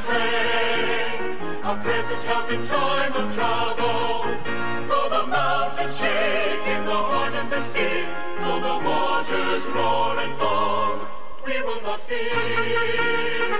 strength, a present help in time of trouble. Though the mountains shake in the heart of the sea, though the waters roar and foam, we will not fear.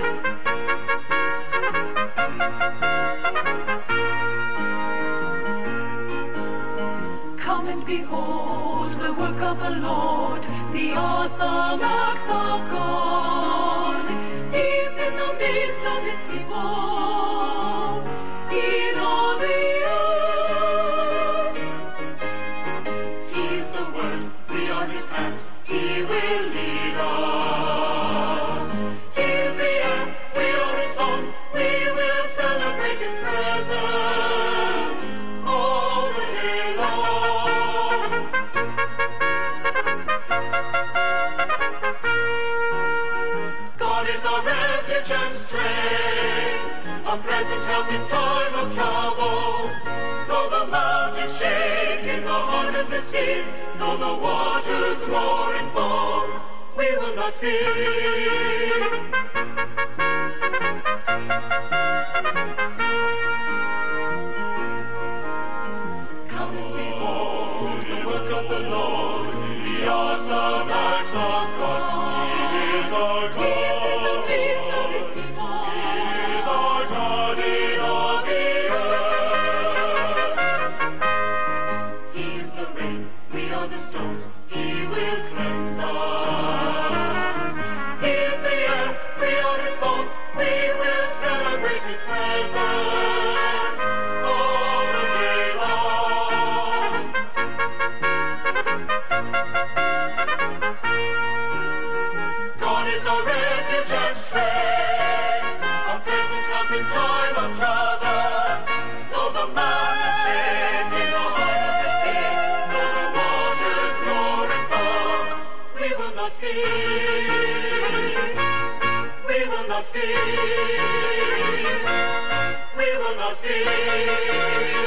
Come and behold the work of the Lord, the awesome acts of God. He is in the midst of his people, in all the earth. He is the word, we are his hands, he will lead us. He is the air, we are his song, we will celebrate his presence all the day long. God is our refuge and strength, a present help in time of trouble. Though the mountains shake in the heart of the sea, though the waters roar and foam, we will not fear. Come and behold the work of the Lord, the awesome acts of God. He is our God. He is in the midst of his people. He is our God in all the earth. He is the rain, we are the stones, he will cleanse us. He is the air, we are his song, we will celebrate his presence all the day long. God is our refuge and strength, a present help in time of trouble. Though the mountains shake in the heart of the sea, though the waters roar and foam, we will not fear. We will not fear. We will not fear.